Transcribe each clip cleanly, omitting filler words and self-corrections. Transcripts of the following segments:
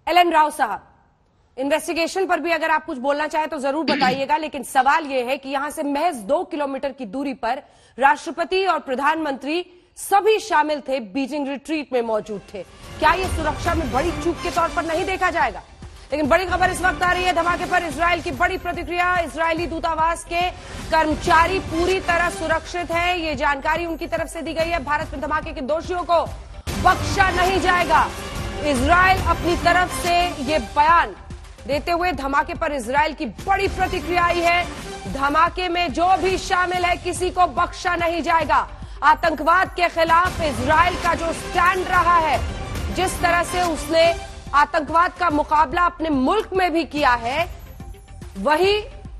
LN. Rao साहब, investigation पर भी अगर आप कुछ बोलना चाहें तो जरूर बताइएगा, लेकिन सवाल यह है कि यहां से महज 2 किलोमीटर की दूरी पर राष्ट्रपति और प्रधानमंत्री सभी शामिल थे, बीजिंग रिट्रीट में मौजूद थे। क्या यह सुरक्षा में बड़ी चूक के तौर पर नहीं देखा जाएगा? लेकिन बड़ी खबर इस वक्त आ रही है धमाके पर इजराइल की बड़ी प्रतिक्रिया। इजरायली दूतावास के कर्मचारी पूरी तरह सुरक्षित हैं, ये जानकारी उनकी तरफ से दी गई है। भारत में धमाके के दोषियों को बख्शा नहीं जाएगा। इजराइल अपनी तरफ से ये बयान देते हुए धमाके पर इजराइल की बड़ी प्रतिक्रिया आई है। धमाके में जो भी शामिल है किसी को बख्शा नहीं जाएगा। आतंकवाद के खिलाफ इजराइल का जो स्टैंड रहा है, जिस तरह से उसने आतंकवाद का मुकाबला अपने मुल्क में भी किया है, वही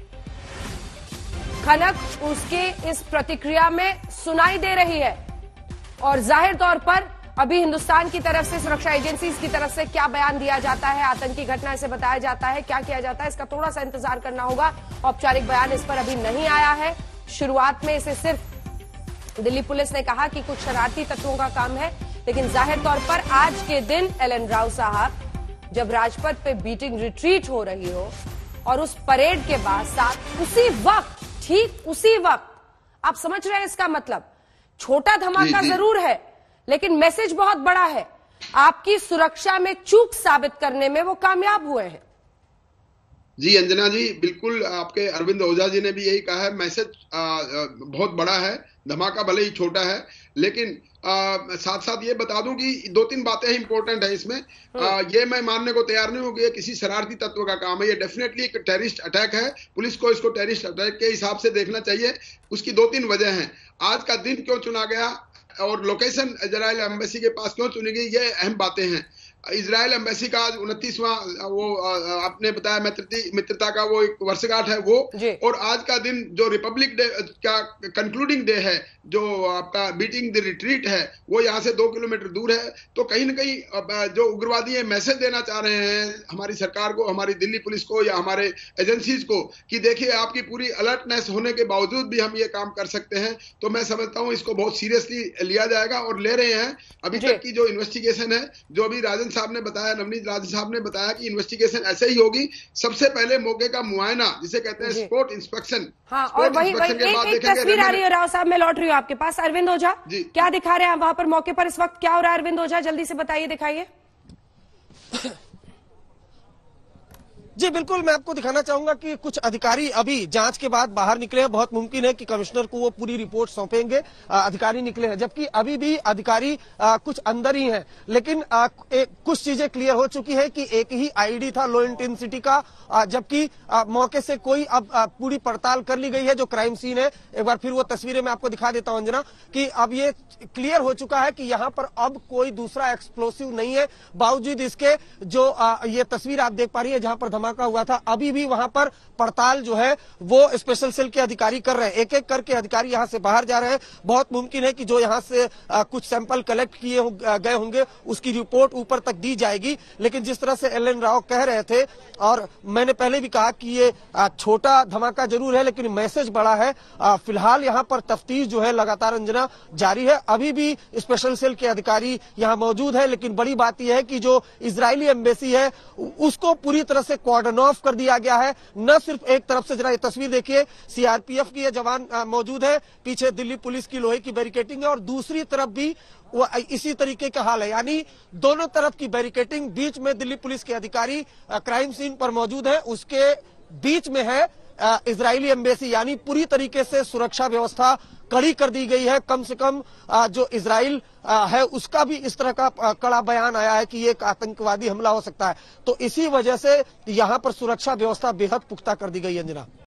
खनक उसके इस प्रतिक्रिया में सुनाई दे रही है। और जाहिर तौर पर अभी हिंदुस्तान की तरफ से, सुरक्षा एजेंसीज की तरफ से क्या बयान दिया जाता है, आतंकी घटना इसे बताया जाता है, क्या किया जाता है, इसका थोड़ा सा इंतजार करना होगा। औपचारिक बयान इस पर अभी नहीं आया है। शुरुआत में इसे सिर्फ दिल्ली पुलिस ने कहा कि कुछ शरारती तत्वों का काम है, लेकिन जाहिर तौर पर आज के दिन एल.एन. राव साहब, जब राजपथ पे बीटिंग रिट्रीट हो रही हो और उस परेड के बाद साथ उसी वक्त, ठीक उसी वक्त, आप समझ रहे हैं इसका मतलब, छोटा धमाका जरूर है लेकिन मैसेज बहुत बड़ा है। आपकी सुरक्षा में चूक साबित करने में वो कामयाब हुए हैं। जी अंजना जी, बिल्कुल आपके अरविंद ओझा जी ने भी यही कहा है। मैसेज बहुत बड़ा है, धमाका भले ही छोटा है, लेकिन साथ साथ ये बता दूं कि 2-3 बातें इंपॉर्टेंट है इसमें। ये मैं मानने को तैयार नहीं हूं कि ये किसी शरारती तत्व का काम है। ये डेफिनेटली एक टेररिस्ट अटैक है। पुलिस को इसको टेररिस्ट अटैक के हिसाब से देखना चाहिए। उसकी 2-3 वजह हैं। आज का दिन क्यों चुना गया और लोकेशन इजराइल एम्बेसी के पास क्यों चुनी गई, ये अहम बातें हैं। इजराइल एम्बेसी का आज 29वां वो आपने बताया मित्रता का वो एक वर्षगांठ है वो, और आज का दिन जो रिपब्लिक डे का कंक्लूडिंग डे है, जो आपका बीटिंग द रिट्रीट है, वो यहाँ से 2 किलोमीटर दूर है। तो कहीं ना कहीं जो उग्रवादी ये मैसेज देना चाह रहे हैं हमारी सरकार को, हमारी दिल्ली पुलिस को या हमारे एजेंसीज को, कि देखिए आपकी पूरी अलर्टनेस होने के बावजूद भी हम ये काम कर सकते हैं। तो मैं समझता हूँ इसको बहुत सीरियसली लिया जाएगा और ले रहे हैं। अभी तक की जो इन्वेस्टिगेशन है, जो अभी राजन साहब ने बताया, नवनीत राजन साहब ने बताया कि इन्वेस्टिगेशन ऐसे ही होगी। सबसे पहले मौके का मुआयना, जिसे कहते हैं स्पॉट इंस्पेक्शन। हाँ, और वही एक तस्वीर आ रही है राव साहब, मैं लौट रही हूँ आपके पास। अरविंद ओझा, क्या दिखा रहे हैं वहां पर मौके पर इस वक्त? क्या हो रहा है अरविंद ओझा, जल्दी से बताइए, दिखाइए। जी बिल्कुल, मैं आपको दिखाना चाहूंगा कि कुछ अधिकारी अभी जांच के बाद बाहर निकले हैं। बहुत मुमकिन है कि कमिश्नर को वो पूरी रिपोर्ट सौंपेंगे। अधिकारी निकले हैं, जबकि अभी भी अधिकारी कुछ अंदर ही हैं। लेकिन कुछ चीजें क्लियर हो चुकी है कि एक ही आईडी था लो इंटेंसिटी का, जबकि मौके से कोई अब पूरी पड़ताल कर ली गई है। जो क्राइम सीन है, एक बार फिर वो तस्वीरें मैं आपको दिखा देता हूं अंजना, कि अब ये क्लियर हो चुका है कि यहाँ पर अब कोई दूसरा एक्सप्लोसिव नहीं है। बावजूद इसके जो ये तस्वीर आप देख पा रही है जहां पर धमाका हुआ था, अभी भी वहां पर पड़ताल जो है वो स्पेशल सेल के अधिकारी कर रहे हैं। एक एक करके अधिकारी यहां से बाहर जा रहे हैं। बहुत मुमकिन है कि जो यहां से कुछ सैंपल कलेक्ट किए गए होंगे उसकी रिपोर्ट ऊपर तक दी जाएगी। लेकिन जिस तरह से एल.एन. राव कह रहे थे, और मैंने पहले भी कहा कि ये छोटा धमाका जरूर है लेकिन मैसेज बड़ा है। फिलहाल यहाँ पर तफ्तीश जो है लगातार अंजना जारी है। अभी भी स्पेशल सेल के अधिकारी यहाँ मौजूद है, लेकिन बड़ी बात यह है कि जो इजरायली एम्बेसी है उसको पूरी तरह से कॉर्डन ऑफ कर दिया गया है। न सिर्फ एक तरफ से, जरा ये तस्वीर देखिए, सीआरपीएफ की ये जवान मौजूद है, पीछे दिल्ली पुलिस की लोहे की बैरिकेटिंग है, और दूसरी तरफ भी वो इसी तरीके का हाल है। यानी दोनों तरफ की बैरिकेटिंग, बीच में दिल्ली पुलिस के अधिकारी क्राइम सीन पर मौजूद है, उसके बीच में है इजरायली एम्बेसी। यानी पूरी तरीके से सुरक्षा व्यवस्था कड़ी कर दी गई है। कम से कम जो इजराइल है उसका भी इस तरह का कड़ा बयान आया है कि ये एक आतंकवादी हमला हो सकता है। तो इसी वजह से यहाँ पर सुरक्षा व्यवस्था बेहद पुख्ता कर दी गई है अंजना।